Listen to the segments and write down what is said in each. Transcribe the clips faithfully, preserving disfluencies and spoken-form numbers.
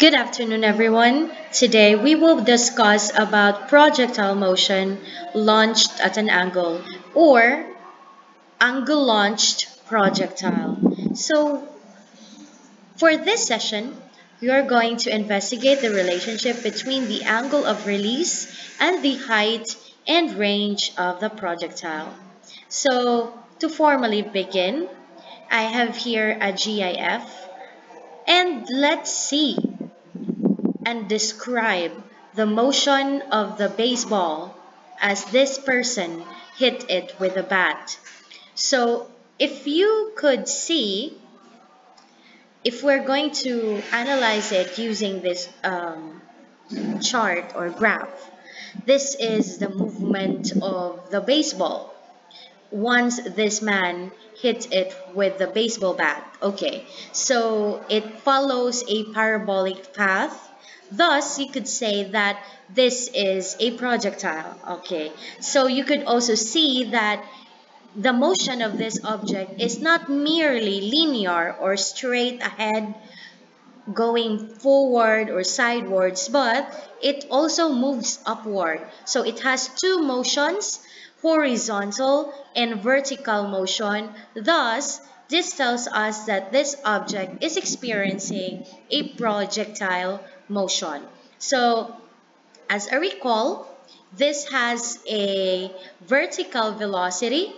Good afternoon, everyone. Today we will discuss about projectile motion launched at an angle or angle launched projectile. So for this session, we are going to investigate the relationship between the angle of release and the height and range of the projectile. So to formally begin, I have here a GIF and let's see and describe the motion of the baseball as this person hit it with a bat. So if you could see, if we're going to analyze it using this um, chart or graph, this is the movement of the baseball once this man hits it with the baseball bat. Okay, so it follows a parabolic path. Thus, you could say that this is a projectile. Okay, so you could also see that the motion of this object is not merely linear or straight ahead going forward or sidewards, but it also moves upward. So it has two motions, horizontal and vertical motion. Thus, this tells us that this object is experiencing a projectile motion. So, as I recall, this has a vertical velocity.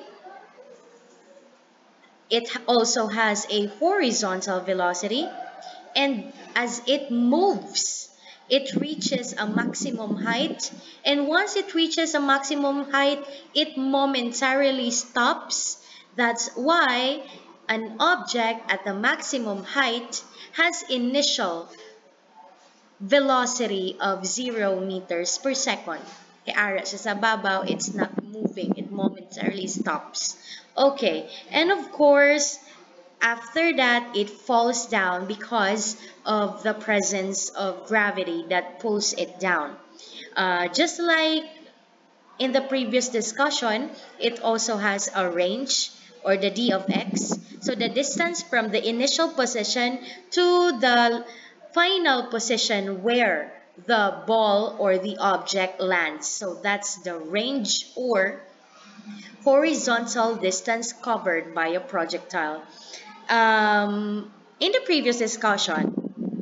It also has a horizontal velocity. And as it moves, it reaches a maximum height. And once it reaches a maximum height, it momentarily stops. That's why an object at the maximum height has initial velocity of zero meters per second. Kaya ara siya sa babaw, it's not moving. It momentarily stops. Okay, and of course, after that, it falls down because of the presence of gravity that pulls it down. Uh, just like in the previous discussion, it also has a range or the d of x. So the distance from the initial position to the final position where the ball or the object lands. So that's the range or horizontal distance covered by a projectile. Um, in the previous discussion,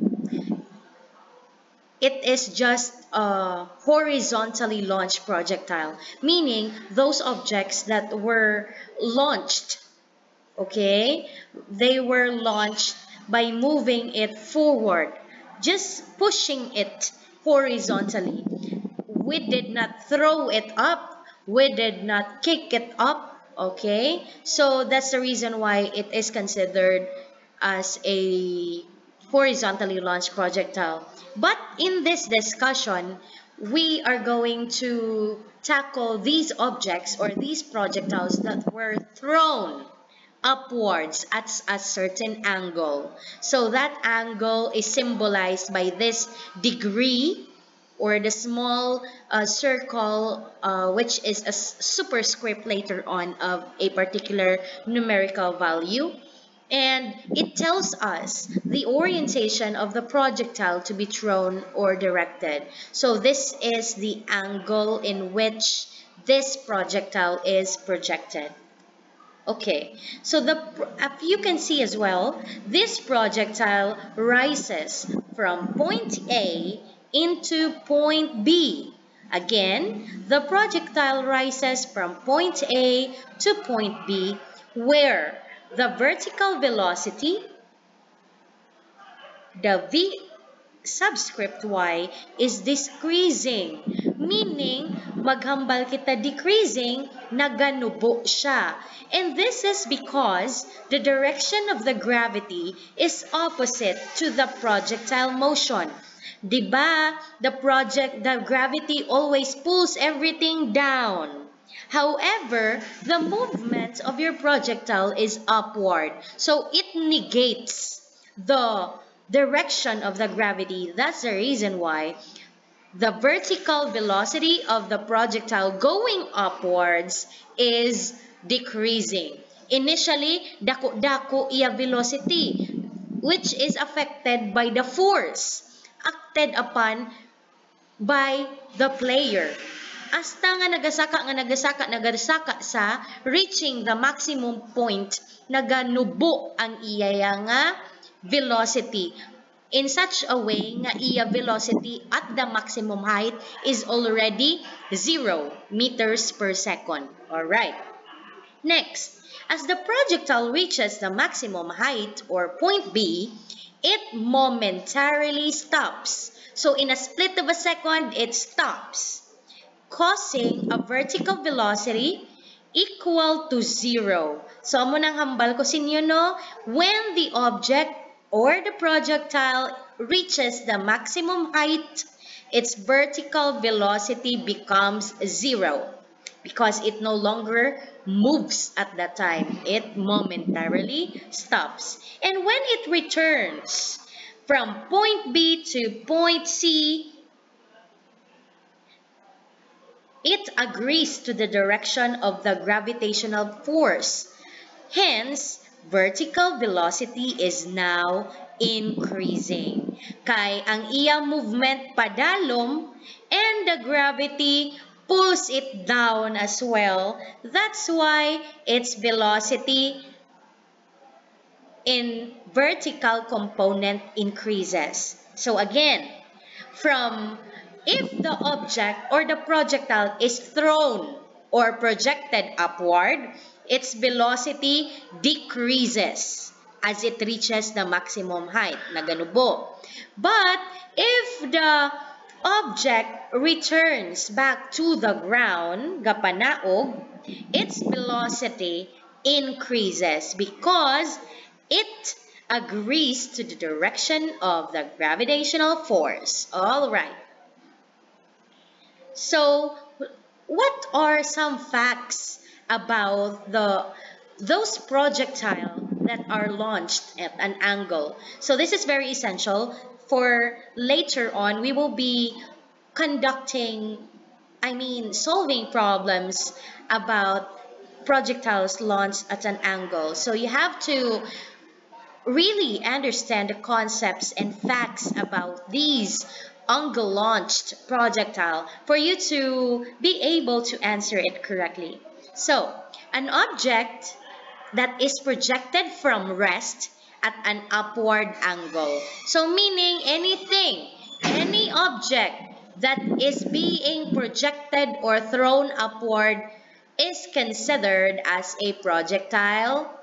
it is just a horizontally launched projectile, meaning those objects that were launched, okay, they were launched by moving it forward, just pushing it horizontally. We did not throw it up, we did not kick it up. Okay, so that's the reason why it is considered as a horizontally launched projectile. But in this discussion, we are going to tackle these objects or these projectiles that were thrown upwards at a certain angle. So that angle is symbolized by this degree or the small uh, circle, uh, which is a superscript later on of a particular numerical value. And it tells us the orientation of the projectile to be thrown or directed. So this is the angle in which this projectile is projected. Okay, so the if you can see as well, this projectile rises from point A into point B. Again, the projectile rises from point A to point B, where the vertical velocity, the V subscript y, is decreasing. Meaning, maghambal kita decreasing, naganubo siya. And this is because the direction of the gravity is opposite to the projectile motion. Diba, the project, the gravity always pulls everything down. However, the movement of your projectile is upward. So it negates the direction of the gravity. That's the reason why the vertical velocity of the projectile going upwards is decreasing. Initially, dako-dako iya velocity, which is affected by the force. acted upon by the player. Hasta nga nagasaka nga nagasaka nagasaka sa reaching the maximum point, naganubo ang iya nga velocity in such a way nga iya velocity at the maximum height is already zero meters per second. Alright. Next, as the projectile reaches the maximum height or point B, it momentarily stops. So in a split of a second, it stops, causing a vertical velocity equal to zero. So amo nang hambal ko sinyo no, when the object or the projectile reaches the maximum height, its vertical velocity becomes zero because it no longer moves at that time. It momentarily stops. And when it returns from point B to point C, it agrees to the direction of the gravitational force. Hence, vertical velocity is now increasing. Kay ang iya movement padalom and the gravity pulls it down as well. That's why its velocity in vertical component increases. So again, from if the object or the projectile is thrown or projected upward, its velocity decreases as it reaches the maximum height, naganubo. But if the object returns back to the ground, gapanaog, its velocity increases because it agrees to the direction of the gravitational force. All right. So, what are some facts about the those projectiles that are launched at an angle? So this is very essential for later on. We will be conducting, I mean, solving problems about projectiles launched at an angle. So you have to really understand the concepts and facts about these angle-launched projectile for you to be able to answer it correctly. So, an object that is projected from rest at an upward angle. So, meaning anything, any object that is being projected or thrown upward is considered as a projectile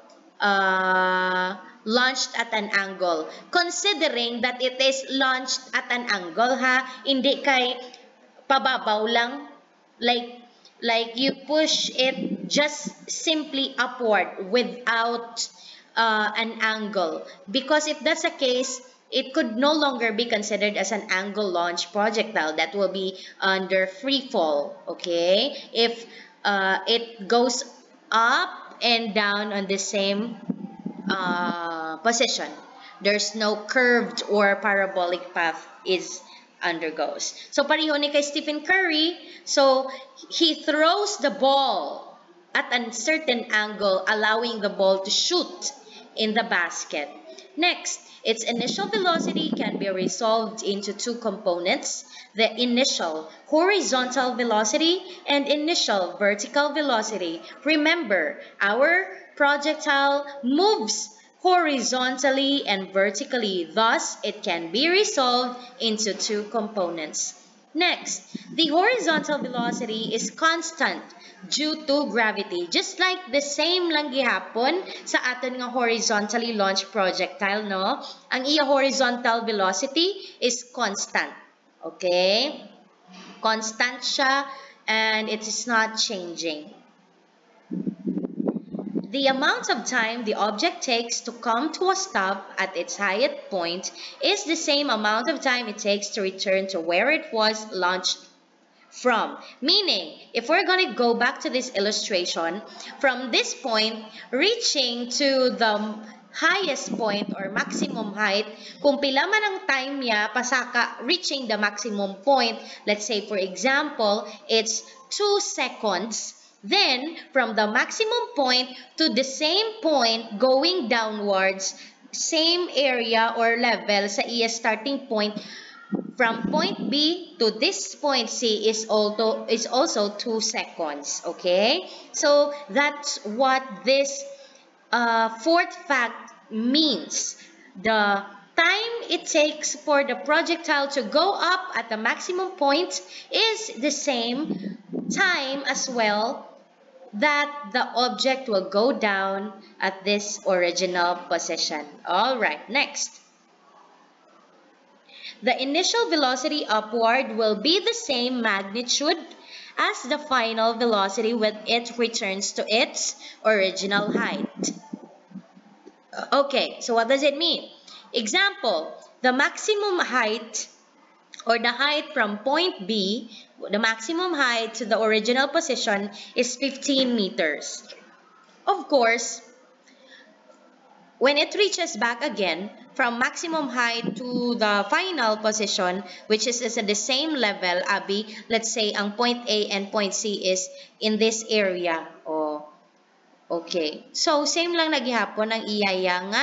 uh, launched at an angle. Considering that it is launched at an angle, ha, hindi kay pababaw lang, like like you push it just simply upward without uh, an angle. Because if that's the case, it could no longer be considered as an angle launch projectile. That will be under free fall, okay? If uh, it goes up and down on the same uh, position, there's no curved or parabolic path is undergoes. So pareho ni kay Stephen Curry, so he throws the ball at a certain angle, allowing the ball to shoot in the basket. Next, its initial velocity can be resolved into two components: the initial horizontal velocity and initial vertical velocity. Remember, our projectile moves horizontally and vertically, thus it can be resolved into two components. Next, the horizontal velocity is constant due to gravity. Just like the same lang gihapon sa aton nga horizontally launched projectile, no? Ang iya horizontal velocity is constant. Okay? Constant siya and it is not changing. The amount of time the object takes to come to a stop at its highest point is the same amount of time it takes to return to where it was launched from. Meaning, if we're going to go back to this illustration, from this point, reaching to the highest point or maximum height, kung pila man ang time niya pasaka reaching the maximum point, let's say for example, it's two seconds. Then, from the maximum point to the same point going downwards, same area or level sa iya starting point, from point B to this point C is also is also two seconds. Okay, so that's what this uh, fourth fact means. The time it takes for the projectile to go up at the maximum point is the same time as well that the object will go down at this original position. All right, next. The initial velocity upward will be the same magnitude as the final velocity when it returns to its original height. Okay, so what does it mean? Example, the maximum height or the height from point B, the maximum height to the original position is fifteen meters. Of course, when it reaches back again from maximum height to the final position, which is, is at the same level, Abby, let's say ang point A and point C is in this area. Oh, okay. So, same lang naghihapon ang iyaya nga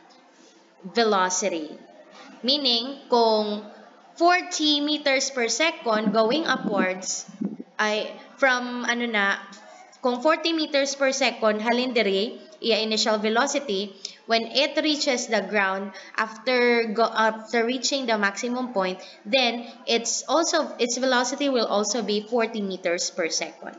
velocity. Meaning, kung forty meters per second going upwards, ay from ano na, kung forty meters per second halin diri, iya initial velocity, when it reaches the ground after go, after reaching the maximum point, then it's also its velocity will also be forty meters per second.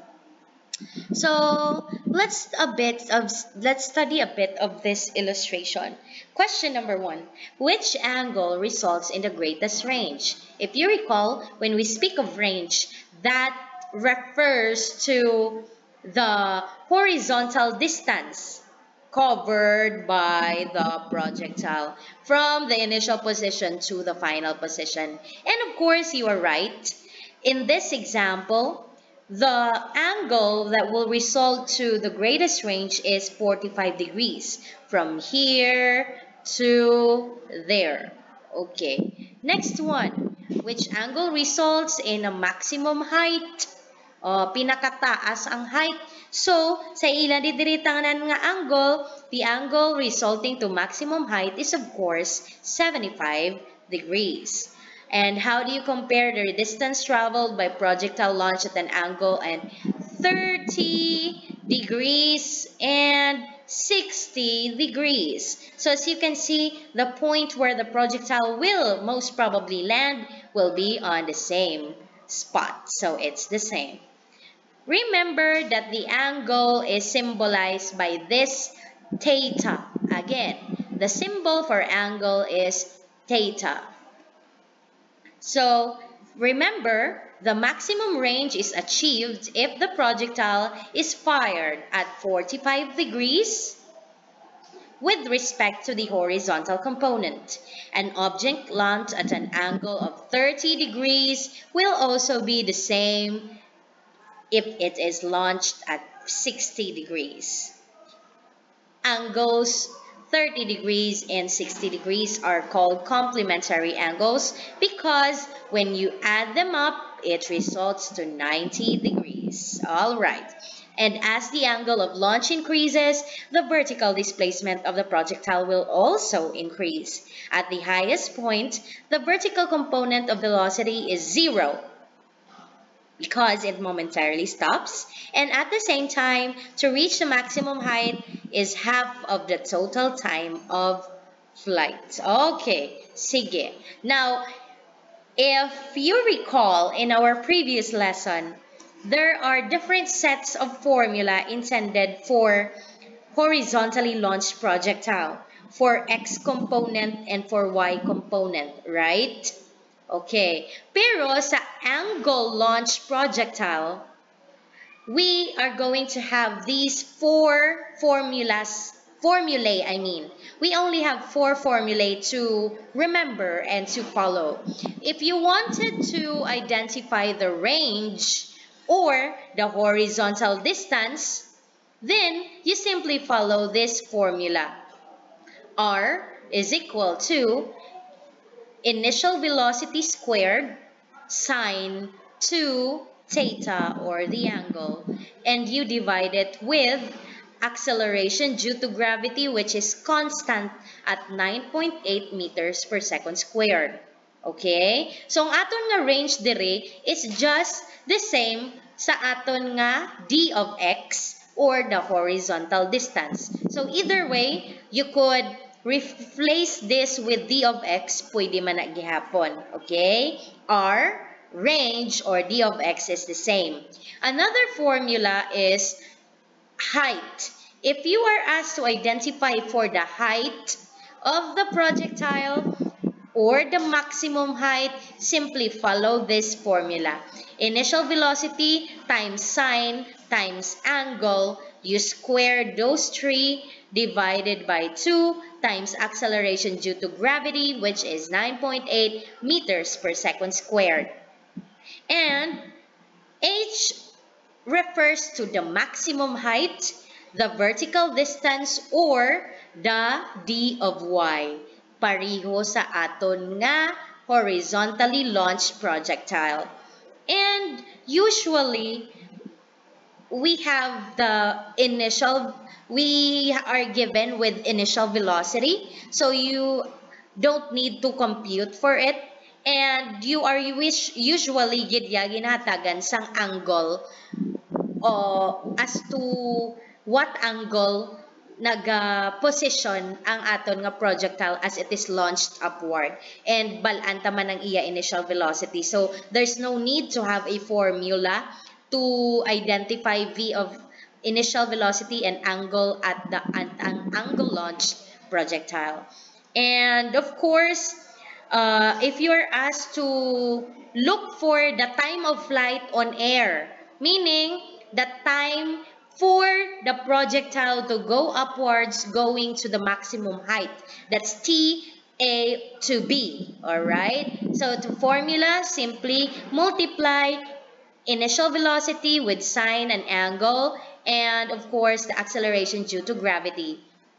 So let's a bit of let's study a bit of this illustration. Question number one: which angle results in the greatest range? If you recall, when we speak of range, that refers to the horizontal distance covered by the projectile from the initial position to the final position. And of course, you are right. In this example, the angle that will result to the greatest range is forty-five degrees from here to there. Okay, next one. Which angle results in a maximum height? O, pinakataas ang height. So, sa ilan didiritangnan nga angle, the angle resulting to maximum height is of course seventy-five degrees. And how do you compare the distance traveled by projectile launch at an angle and thirty degrees and sixty degrees? So as you can see, the point where the projectile will most probably land will be on the same spot. So it's the same. Remember that the angle is symbolized by this theta. Again, the symbol for angle is theta. So, remember, the maximum range is achieved if the projectile is fired at forty-five degrees with respect to the horizontal component. An object launched at an angle of thirty degrees will also be the same if it is launched at sixty degrees. Angles thirty degrees and sixty degrees are called complementary angles because when you add them up, it results to ninety degrees. All right. And as the angle of launch increases, the vertical displacement of the projectile will also increase. At the highest point, the vertical component of velocity is zero, because it momentarily stops, and at the same time, to reach the maximum height is half of the total time of flight. Okay, sige. Now, if you recall in our previous lesson, there are different sets of formula intended for horizontally launched projectile, for X component and for Y component, right? Okay, pero sa angle launch projectile, we are going to have these four formulas, formulae I mean. We only have four formulae to remember and to follow. If you wanted to identify the range or the horizontal distance, then you simply follow this formula. R is equal to initial velocity squared sine two theta, or the angle, and you divide it with acceleration due to gravity, which is constant at nine point eight meters per second squared. Okay? So, ang aton nga range dire is just the same sa aton nga d of x or the horizontal distance. So, either way, you could replace this with d of x, pwede man na gihapon. Okay? Our range or d of x is the same. Another formula is height. If you are asked to identify for the height of the projectile or the maximum height, simply follow this formula. Initial velocity times sine times angle. You square those three divided by two times acceleration due to gravity, which is nine point eight meters per second squared. And h refers to the maximum height, the vertical distance, or the d of y. Pareho sa aton nga horizontally launched projectile. And usually, we have the initial, we are given with initial velocity. So you don't need to compute for it. And you are usually gidya ginatagan sang angle o as to what angle naga-position ang aton nga projectile as it is launched upward. And balaan taman ang iya initial velocity. So, there's no need to have a formula to identify v of initial velocity and angle at the at ang angle launched projectile. And of course, uh, if you are asked to look for the time of flight on air, meaning the time for the projectile to go upwards going to the maximum height. That's T A to B, alright? So to formula, simply multiply initial velocity with sine and angle, and of course the acceleration due to gravity.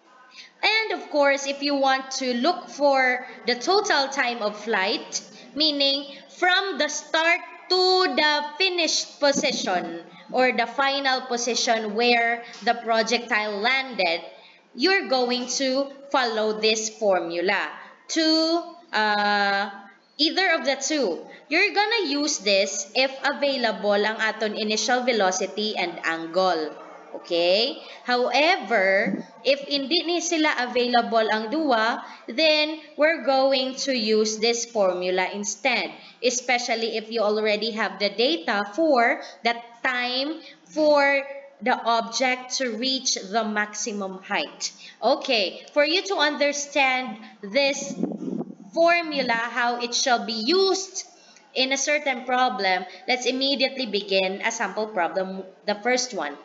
And of course, if you want to look for the total time of flight, meaning from the start to the finished position or the final position where the projectile landed, you're going to follow this formula to uh, either of the two. You're gonna use this if available ang aton initial velocity and angle. Okay? However, if hindi ni sila available ang duwa, then we're going to use this formula instead. Especially if you already have the data for the time for the object to reach the maximum height. Okay, for you to understand this formula, how it shall be used in a certain problem, let's immediately begin a sample problem, the first one.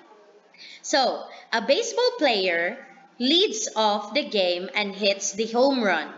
So, a baseball player leads off the game and hits the home run.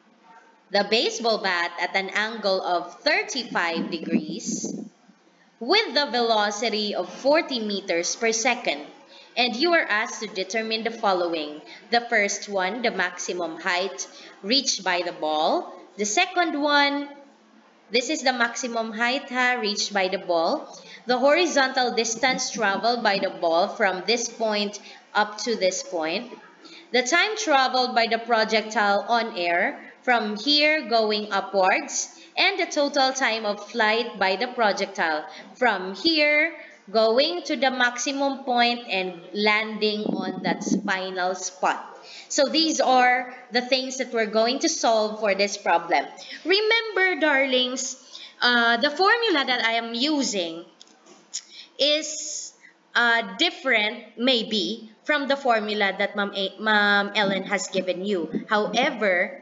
The baseball bat at an angle of thirty-five degrees with the velocity of forty meters per second. And you are asked to determine the following. The first one, the maximum height reached by the ball. The second one, this is the maximum height ha, reached by the ball. The horizontal distance traveled by the ball from this point up to this point. The time traveled by the projectile on air from here going upwards. And the total time of flight by the projectile from here going to the maximum point and landing on that final spot. So these are the things that we're going to solve for this problem. Remember, darlings, uh, the formula that I am using is uh, different, maybe, from the formula that Ma'am Ma'am Ellen has given you. However,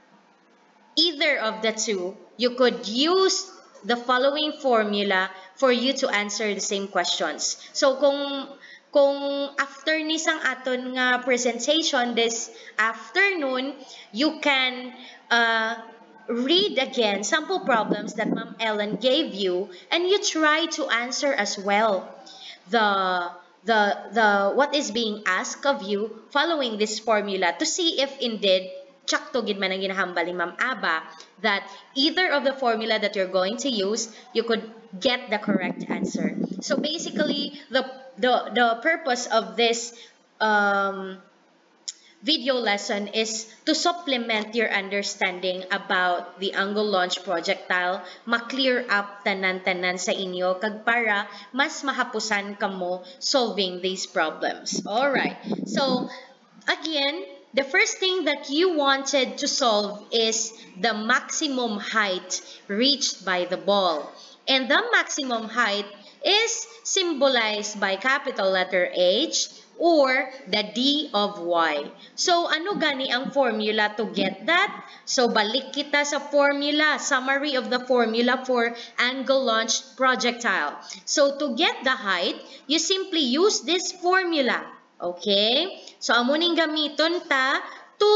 either of the two, you could use the following formula for you to answer the same questions. So kung kung after nisang aton nga presentation this afternoon, you can uh, read again sample problems that Ma'am Ellen gave you, and you try to answer as well the the the what is being asked of you following this formula to see if indeed tsakto gid man ang ginahambal ni Ma'am Aba that either of the formula that you're going to use, you could get the correct answer. So basically, the the the purpose of this um, video lesson is to supplement your understanding about the angle launch projectile, ma-clear up tanan-tanan sa inyo kag para mas mahapusan kamo solving these problems. Alright, so again, the first thing that you wanted to solve is the maximum height reached by the ball. And the maximum height is symbolized by capital letter H or the D of Y. So, ano gani ang formula to get that? So, balik kita sa formula, summary of the formula for angle-launched projectile. So, to get the height, you simply use this formula. Okay? So, amuning gamiton ta to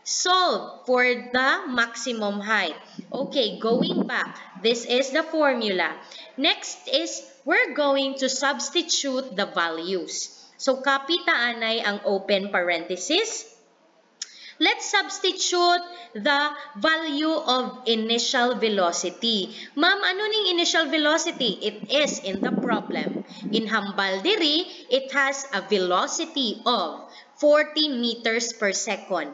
solve for the maximum height. Okay, going back, this is the formula. Next is, we're going to substitute the values. So, copy taanay ang open parenthesis. Let's substitute the value of initial velocity. Ma'am, ano ning initial velocity? It is in the problem. In hambal diri, it has a velocity of forty meters per second.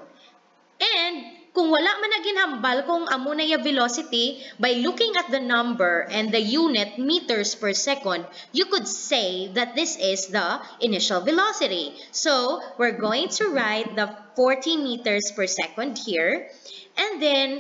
And kung wala man naging hambal kung amo na yung velocity, by looking at the number and the unit meters per second, you could say that this is the initial velocity. So, we're going to write the forty meters per second here, and then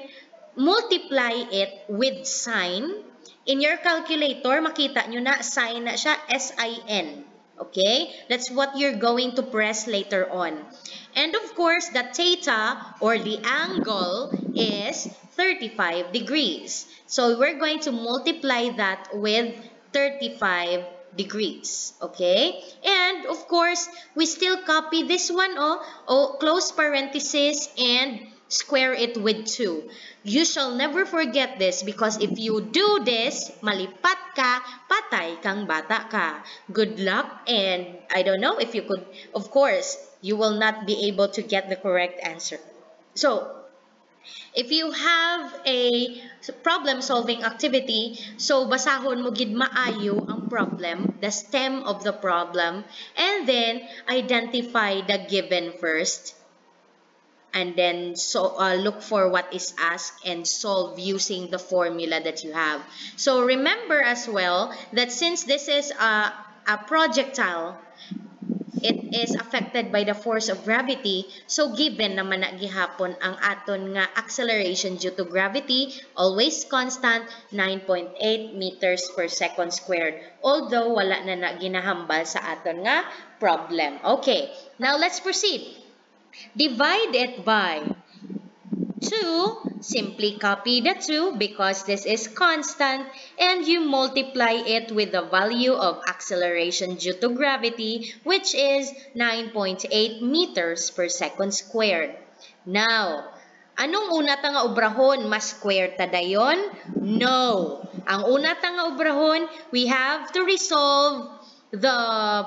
multiply it with sin. In your calculator, makita nyo na, sin na siya, S I N. Okay? That's what you're going to press later on. And of course, the theta or the angle is thirty-five degrees. So we're going to multiply that with thirty-five degrees. Okay? And of course, we still copy this one, oh, oh close parenthesis and square it with two. You shall never forget this because if you do this, malipat ka, patay kang bata ka. Good luck, and I don't know if you could, of course, you will not be able to get the correct answer. So, if you have a problem-solving activity, so basahon mo gid maayo ang problem, the stem of the problem, and then identify the given first. And then so uh, look for what is asked and solve using the formula that you have. So remember as well that since this is a, a projectile, it is affected by the force of gravity. So given naman na gihapon ang aton nga acceleration due to gravity, always constant, nine point eight meters per second squared. Although wala na na ginahambal sa aton nga problem. Okay, now let's proceed. Divide it by two. Simply copy the two because this is constant, and you multiply it with the value of acceleration due to gravity, which is nine point eight meters per second squared. Now, anong una ta nga obrahon? Mas square ta dayon? No. Ang una ta nga obrahon, we have to resolve the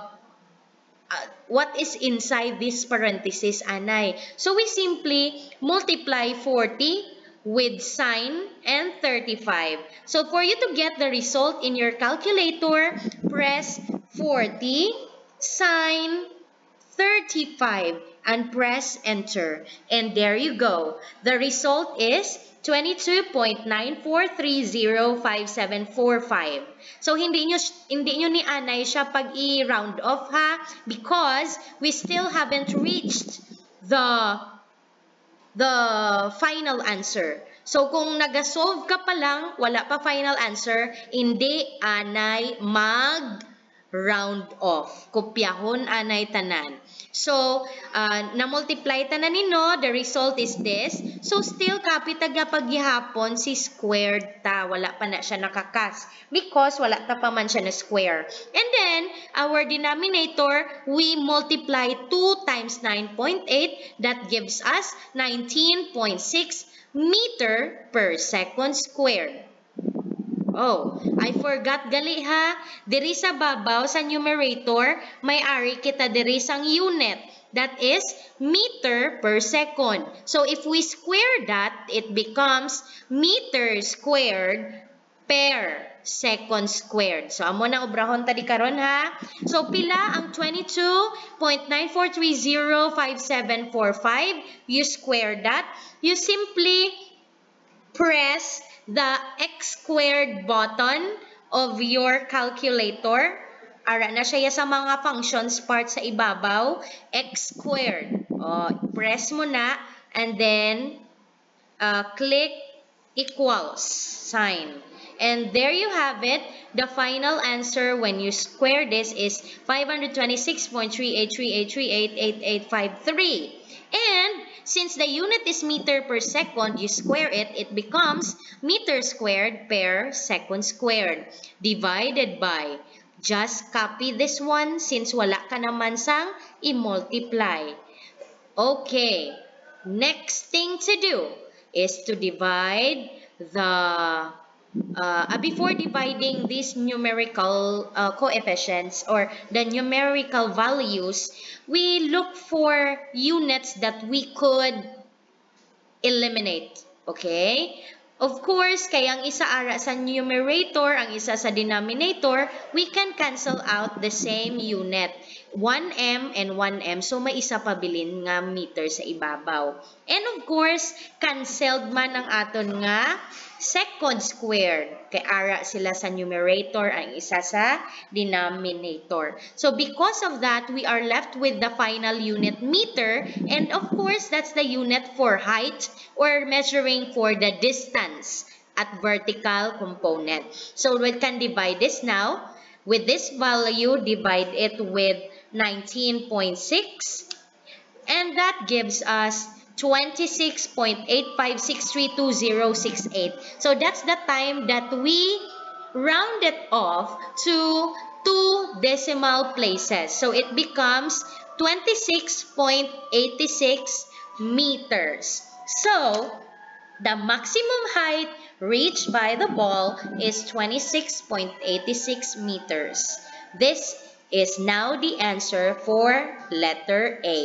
Uh, what is inside this parenthesis, anay. So we simply multiply forty with sine and thirty-five. So for you to get the result in your calculator, press forty sine thirty-five and press enter. And there you go. The result is twenty-two point nine four three zero five seven four five. So hindi nyo, hindi nyo ni anay siya pag i-round off ha, because we still haven't reached the the final answer. So kung nag-solve ka pa lang, wala pa final answer, hindi anay mag round off. Kopyahon anay tanan. So, uh, na-multiply tanan nino, the result is this. So, still, kapita nga paghihapon, si squared ta. Wala pa na siya nakakas. Because, wala ta pa man siya na square. And then, our denominator, we multiply two times nine point eight. That gives us nineteen point six meter per second squared. Oh, I forgot gali ha. Diri sa babaw sa numerator, may ari kita diri sang unit. That is meter per second. So if we square that, it becomes meter squared per second squared. So, amo na obrahon tadi karon ha. So, pila ang twenty-two point nine four three zero five seven four five. You square that. You simply press the x squared button of your calculator. Ara na siya sa mga functions part sa ibabaw. X squared. O, press mo na and then uh, click equals sign. And there you have it. The final answer when you square this is five hundred twenty-six point three eight three eight three eight eight eight five three. And since the unit is meter per second, you square it, it becomes meter squared per second squared divided by. Just copy this one since wala ka naman sang i-multiply. Okay, next thing to do is to divide the Uh, before dividing these numerical uh, coefficients or the numerical values, we look for units that we could eliminate. Okay? Of course, kaya ang isa ara sa numerator, ang isa sa denominator, we can cancel out the same unit. one m and one m. So, may isa pa bilin nga meter sa ibabaw. And of course, cancelled man ang aton nga second squared. Kay ara sila sa numerator, ang isa sa denominator. So, because of that, we are left with the final unit meter. And of course, that's the unit for height or measuring for the distance at vertical component. So, we can divide this now. With this value, divide it with nineteen point six. And that gives us twenty-six point eight five six three two zero six eight. So that's the time that we round it off to two decimal places. So it becomes twenty-six point eight six meters. So the maximum height reached by the ball is twenty-six point eight six meters. This is now the answer for letter A.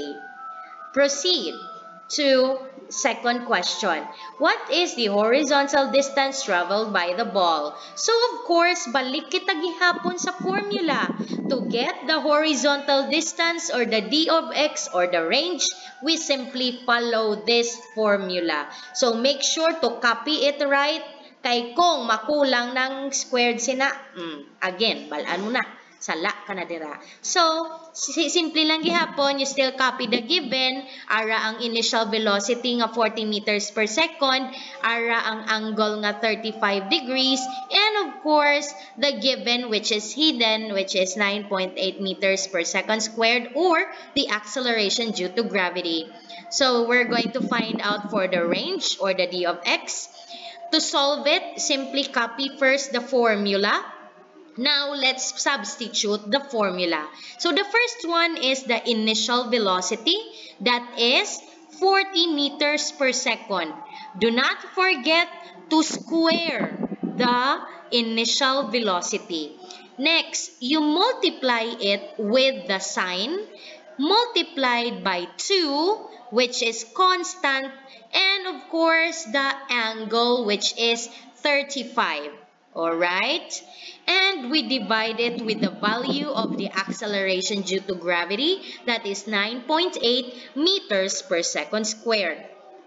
Proceed to second question. What is the horizontal distance traveled by the ball? So of course, balik kita gihapon sa formula. To get the horizontal distance or the d of x or the range, we simply follow this formula. So make sure to copy it right. Kay kung makulang ng squared sina, mm, again, balaan mo na. Sala ka na dira. So, simple lang gihapon, you still copy the given. Ara ang initial velocity nga forty meters per second. Ara ang angle nga thirty-five degrees. And of course, the given which is hidden, which is nine point eight meters per second squared, or the acceleration due to gravity. So, we're going to find out for the range or the d of x. To solve it, simply copy first the formula. Now, let's substitute the formula. So, the first one is the initial velocity. That is forty meters per second. Do not forget to square the initial velocity. Next, you multiply it with the sign multiplied by two, which is constant, and of course, the angle, which is thirty-five. Alright? And we divide it with the value of the acceleration due to gravity, that is nine point eight meters per second squared.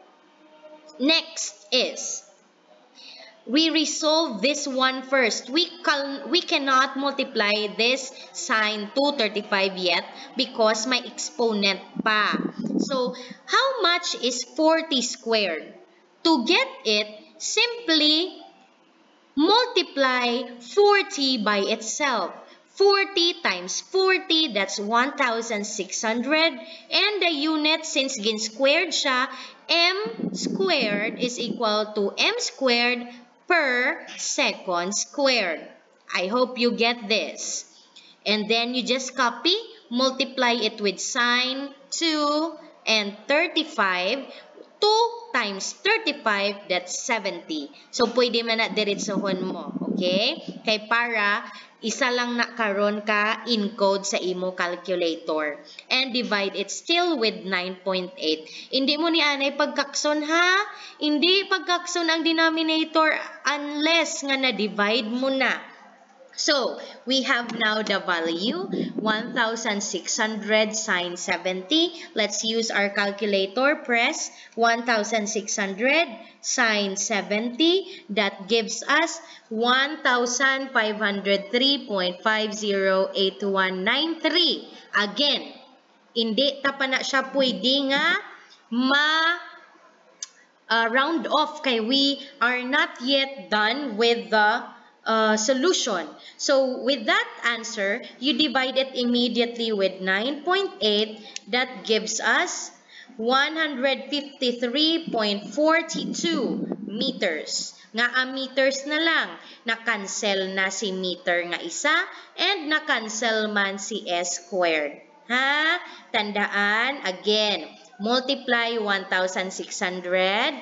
Next is, we resolve this one first. We, can, we cannot multiply this sign to thirty-five yet because may exponent pa. So, how much is forty squared? To get it, simply multiply forty by itself. forty times forty, that's one thousand six hundred. And the unit, since gin squared siya, m squared is equal to m squared per second squared. I hope you get this. And then you just copy, multiply it with sign, two, and thirty-five. two times thirty-five, that's seventy. So, pwede man na diretsohon mo. Okay? Kay para isa lang na karon ka encode sa imo calculator and divide it still with nine point eight. Hindi mo ni anay pagkakson ha? Hindi pagkakson ang denominator unless nga na-divide mo na. So, we have now the value, one thousand six hundred sine seventy. Let's use our calculator. Press one thousand six hundred sine seventy. That gives us one thousand five hundred three point five zero eight one nine three. Again, hindi ta pa na siya pwede nga ma uh, round off kay we are not yet done with the Uh, solution. So, with that answer, you divide it immediately with nine point eight. That gives us one hundred fifty-three point four two meters. Nga ang meters na lang, na-cancel na si meter nga isa and na-cancel man si s squared. Ha? Tandaan, again, multiply one thousand six hundred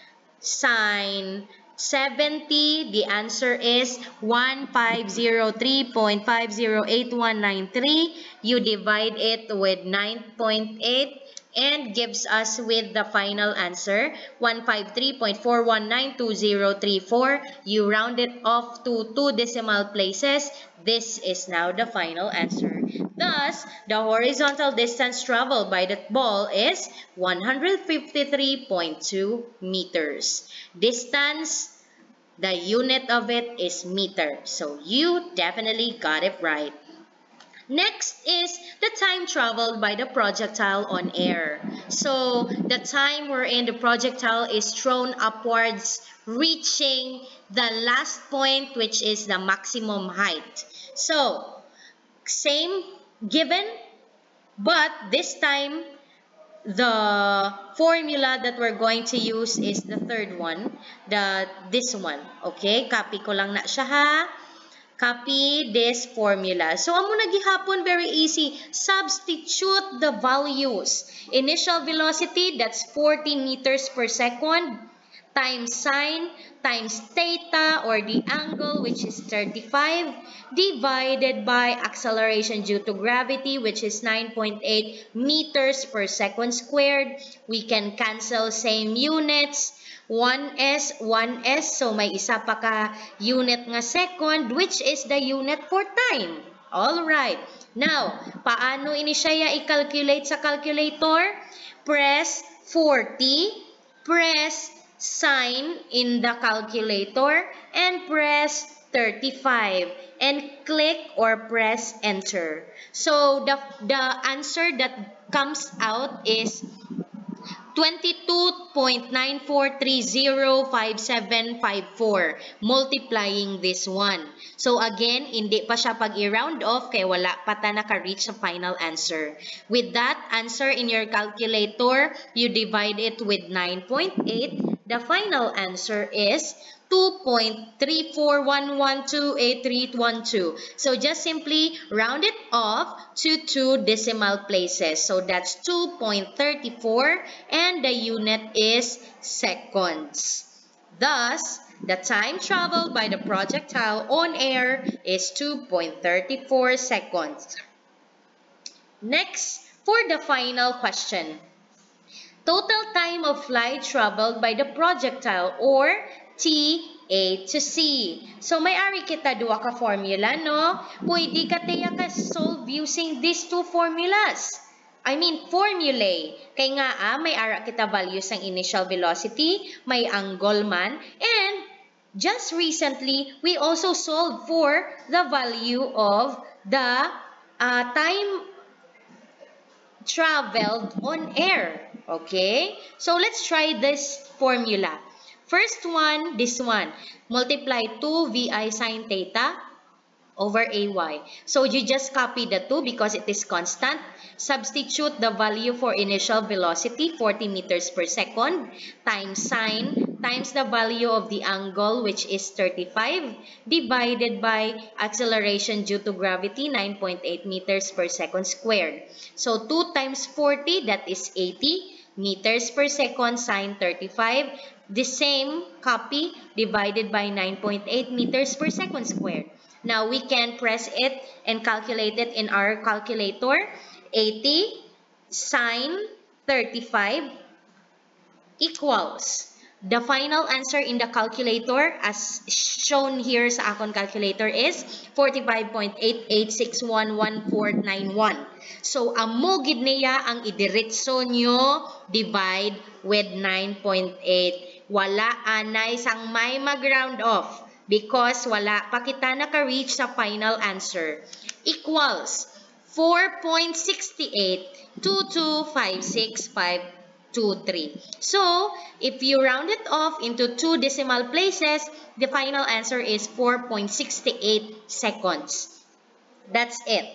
sine seventy, the answer is one thousand five hundred three point five zero eight one nine three. You divide it with nine point eight and gives us with the final answer one hundred fifty-three point four one nine two zero three four. You round it off to two decimal places. This is now the final answer. Thus, the horizontal distance traveled by that ball is one hundred fifty-three point two meters. Distance, the unit of it is meter. So, you definitely got it right. Next is the time traveled by the projectile on air. So, the time wherein the projectile is thrown upwards, reaching the last point, which is the maximum height. So, same given, but this time, the formula that we're going to use is the third one, the this one. Okay, copy ko lang na siya ha. Copy this formula. So, amo na gihapon, very easy. Substitute the values. Initial velocity, that's forty meters per second, times sine, times theta, or the angle, which is thirty-five, divided by acceleration due to gravity, which is nine point eight meters per second squared. We can cancel same units. one s, one s, so may isa pa ka unit nga second, which is the unit for time. Alright. Now, paano ini siya i-calculate sa calculator? Press forty, press sine in the calculator, and press thirty-five, and click or press enter. So, the, the answer that comes out is twenty-two point nine four three zero five seven five four, multiplying this one. So again, hindi pa siya pag i-round off kaya wala pa ta naka-reach sa final answer. With that answer in your calculator, you divide it with nine point eight. The final answer is two point three four one one two eight three one two. So just simply round it off to two decimal places. So that's two point three four and the unit is seconds. Thus, the time traveled by the projectile on air is two point three four seconds. Next, for the final question. Total time of flight traveled by the projectile or T A to C. So, may ari kita duwa ka formula, no? Pwede ka tayo ka solve using these two formulas. I mean, formulae. Kaya nga, ah, may ara kita values ng initial velocity, may angle man, and just recently, we also solved for the value of the uh, time traveled on air. Okay? So, let's try this formula. First one, this one. Multiply two vi sine theta over ay. So, you just copy the two because it is constant. Substitute the value for initial velocity, forty meters per second, times sine, times the value of the angle, which is thirty-five, divided by acceleration due to gravity, nine point eight meters per second squared. So, two times forty, that is eighty meters per second sine thirty-five, The same copy divided by nine point eight meters per second squared. Now we can press it and calculate it in our calculator. eighty sine thirty-five equals, the final answer in the calculator as shown here sa akong calculator is forty-five point eight eight six one one four nine one. So amo gid niya ang idiretso nyo divide with nine point eight. Wala anay sang may mag-round off because wala pa kita naka-reach sa final answer. Equals four point six eight two two five six five two three. So, if you round it off into two decimal places, the final answer is four point six eight seconds. That's it.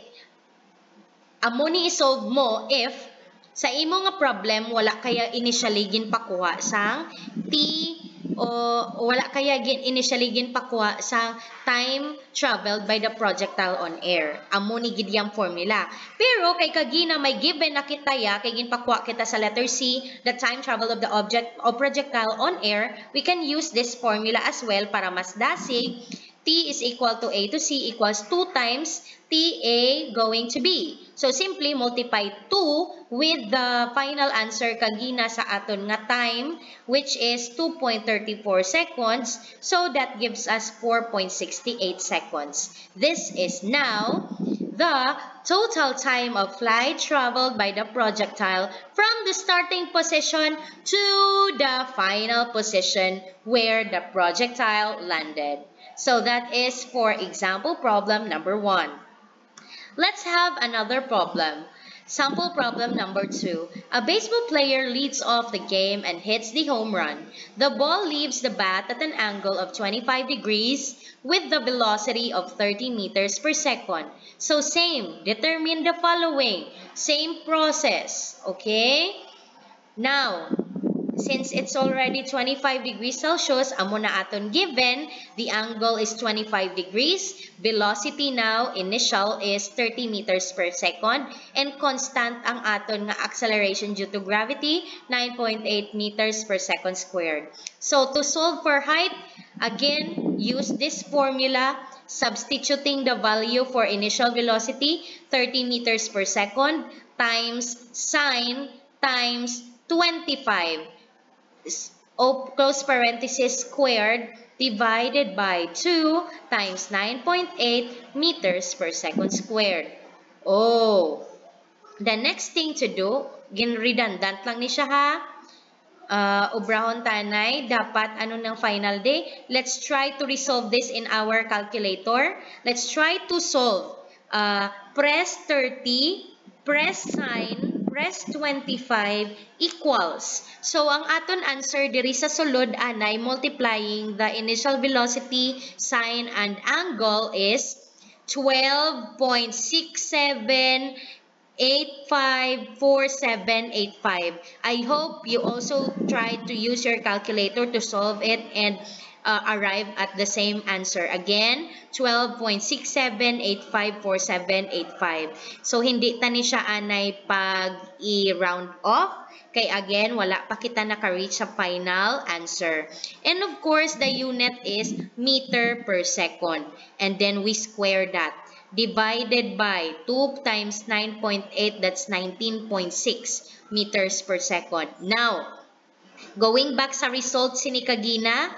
Amo ni isolve mo if sa imo nga problem wala kaya initially ginpakuha sang t o wala kaya gin initially ginpakuha sa time traveled by the projectile on air. Amo ni gid yang formula. Pero kay kagina may given na kita ya kay ginpakuha kita sa letter C, the time travel of the object or projectile on air, we can use this formula as well para mas dasig. T is equal to A to C equals two times T A going to B. So simply multiply two with the final answer kagina sa aton nga time, which is two point three four seconds. So that gives us four point six eight seconds. This is now the total time of flight traveled by the projectile from the starting position to the final position where the projectile landed. So that is for example problem number one. Let's have another problem. Sample problem number two. A baseball player leads off the game and hits the home run. The ball leaves the bat at an angle of twenty-five degrees with the velocity of thirty meters per second. So same, determine the following. Same process, okay? Now, since it's already twenty-five degrees Celsius, amo na aton given, the angle is twenty-five degrees, velocity now, initial is thirty meters per second, and constant ang aton nga acceleration due to gravity, nine point eight meters per second squared. So to solve for height, again, use this formula, substituting the value for initial velocity, thirty meters per second, times sine times twenty-five. Close parenthesis squared divided by two times nine point eight meters per second squared. Oh, the next thing to do, gin-redundant lang ni siya ha. Uh, obrahon tanay, dapat ano ng final day. Let's try to resolve this in our calculator. Let's try to solve. Uh, press thirty, press sine, press twenty-five equals. So, ang aton answer diri sa sulod anay multiplying the initial velocity, sine, and angle is twelve point six seven eight five four seven eight five. I hope you also try to use your calculator to solve it and uh, arrive at the same answer. Again, twelve point six seven eight five four seven eight five. So, hindi tani siya anay pag i-round off. Kay again, wala pa kita naka-reach sa final answer. And of course, the unit is meter per second. And then we square that. Divided by two times nine point eight, that's nineteen point six meters per second. Now, going back sa result sini kagina,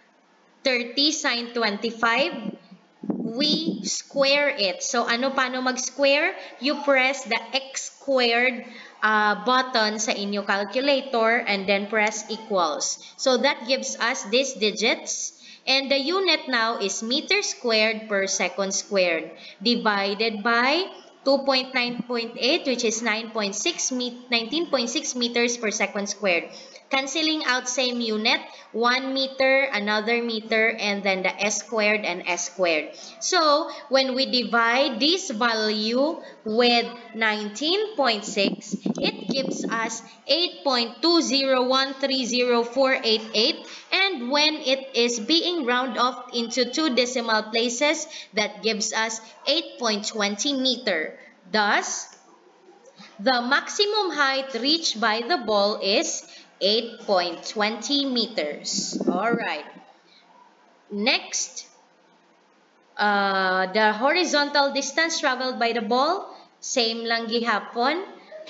thirty sine twenty-five, we square it. So, ano paano mag-square? You press the x squared uh, button sa inyo calculator and then press equals. So, that gives us these digits. And the unit now is meter squared per second squared divided by two point nine point eight, which is nine point six nineteen point six meters per second squared. Canceling out same unit, one meter, another meter, and then the s squared and s squared. So, when we divide this value with nineteen point six, it gives us eight point two zero one three zero four eight eight. And when it is being rounded off into two decimal places, that gives us eight point two zero meter. Thus, the maximum height reached by the ball is eight point two zero meters. Alright. Next, uh, the horizontal distance traveled by the ball, same lang gihapon.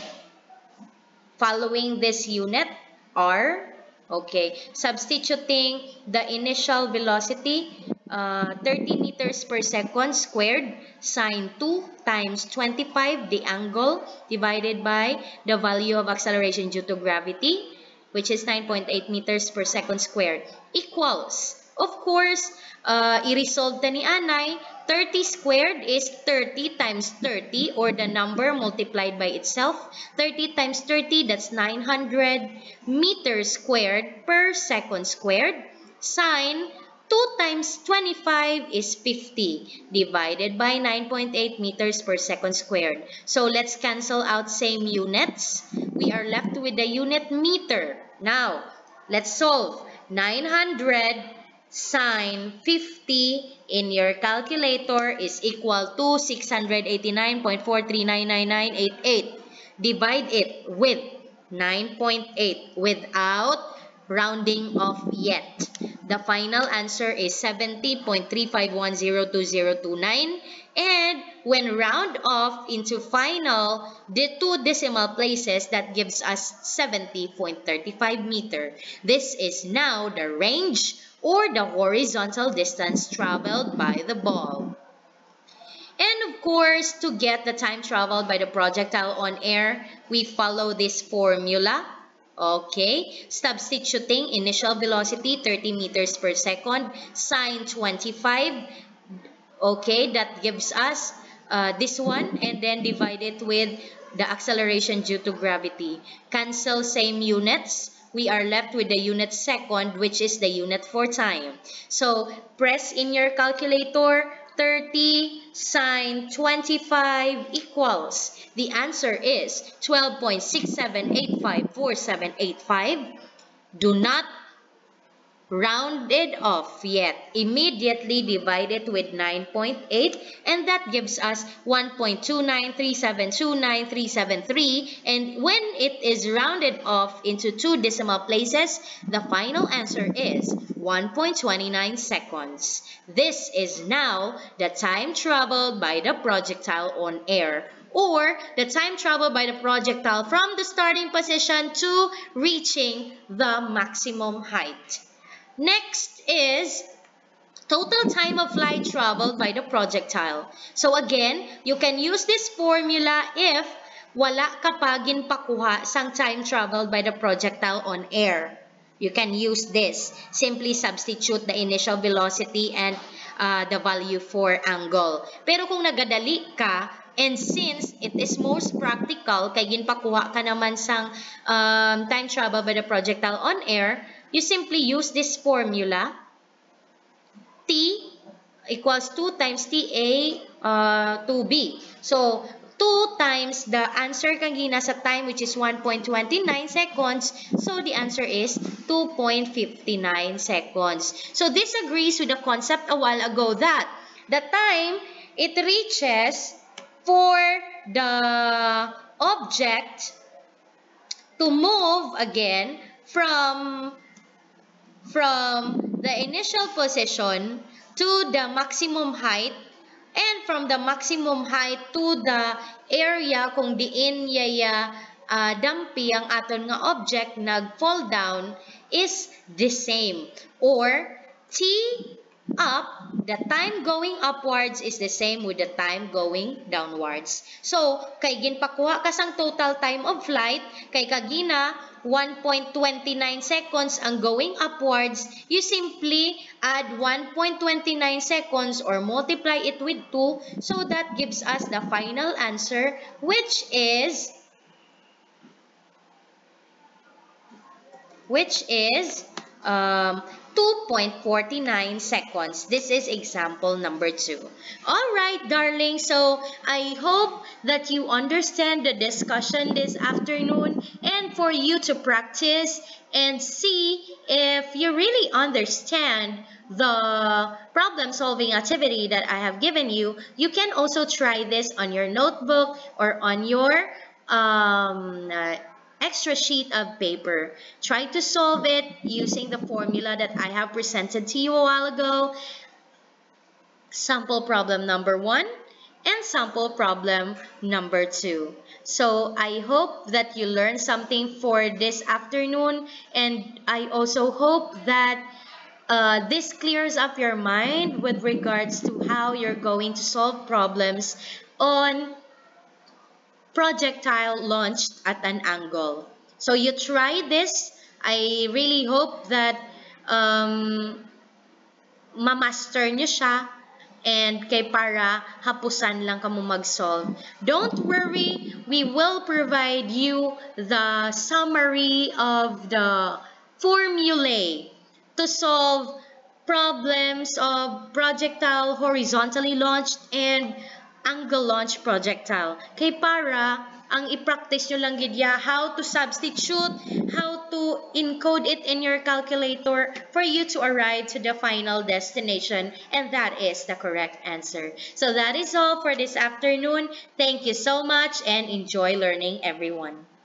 Following this unit, R. Okay, substituting the initial velocity, uh, thirty meters per second squared, sine two times twenty-five, the angle, divided by the value of acceleration due to gravity, which is nine point eight meters per second squared, equals, of course, uh, i-resolve ta ni Anay, thirty squared is thirty times thirty, or the number multiplied by itself. thirty times thirty, that's nine hundred meters squared per second squared. Sine two times twenty-five is fifty, divided by nine point eight meters per second squared. So let's cancel out same units. We are left with the unit meter. Now, let's solve. nine hundred sine fifty in your calculator is equal to six hundred eighty-nine point four three nine nine nine eight eight. Divide it with nine point eight without rounding off yet. The final answer is seventy point three five one zero two zero two nine, and when round off into final, the two decimal places, that gives us seventy point three five meter. This is now the range or the horizontal distance traveled by the ball. And of course, to get the time traveled by the projectile on air, we follow this formula. Okay, substituting initial velocity thirty meters per second, sine twenty-five. Okay, that gives us uh, this one, and then divide it with the acceleration due to gravity. Cancel same units. We are left with the unit second, which is the unit for time. So press in your calculator, thirty sine twenty-five equals, the answer is twelve point six seven eight five four seven eight five. Do not round it off yet. Immediately divide it with nine point eight, and that gives us one point two nine three seven two nine three seven three, and when it is rounded off into two decimal places, the final answer is one point two nine seconds. This is now the time traveled by the projectile on air, or the time traveled by the projectile from the starting position to reaching the maximum height. Next is total time of flight traveled by the projectile. So again, you can use this formula if wala ka pa ginpakuha sang time traveled by the projectile on air. You can use this. Simply substitute the initial velocity and uh, the value for angle. Pero kung nagadali ka, and since it is most practical, kay ginpakuha ka naman sang um, time travel by the projectile on air, you simply use this formula. T equals two times T A uh, two B. So, two times the answer kagina sa time, which is one point two nine seconds. So, the answer is two point five nine seconds. So, this agrees with the concept a while ago that the time it reaches for the object to move again from from the initial position to the maximum height, and from the maximum height to the area kung diin yaya uh, dampi ang aton nga object nag-fall down is the same. Or T up, the time going upwards is the same with the time going downwards. So, kay ginpakuha ka sang total time of flight, kay kagina one point two nine seconds ang going upwards, you simply add one point two nine seconds or multiply it with two, so that gives us the final answer, which is which is um, two point four nine seconds. This is example number two. Alright, darling. So, I hope that you understand the discussion this afternoon, and for you to practice and see if you really understand the problem-solving activity that I have given you. You can also try this on your notebook or on your um, uh, extra sheet of paper. Try to solve it using the formula that I have presented to you a while ago. Sample problem number one and sample problem number two. So I hope that you learned something for this afternoon, and I also hope that uh, this clears up your mind with regards to how you're going to solve problems on projectile launched at an angle. So you try this. I really hope that um, ma-master nyo siya and kay para hapusan lang kamo mag-solve. Don't worry, we will provide you the summary of the formulae to solve problems of projectile horizontally launched and angle launch projectile. Kay para ang i-practice nyo lang gid ya how to substitute, how to encode it in your calculator for you to arrive to the final destination, and that is the correct answer. So that is all for this afternoon. Thank you so much and enjoy learning, everyone.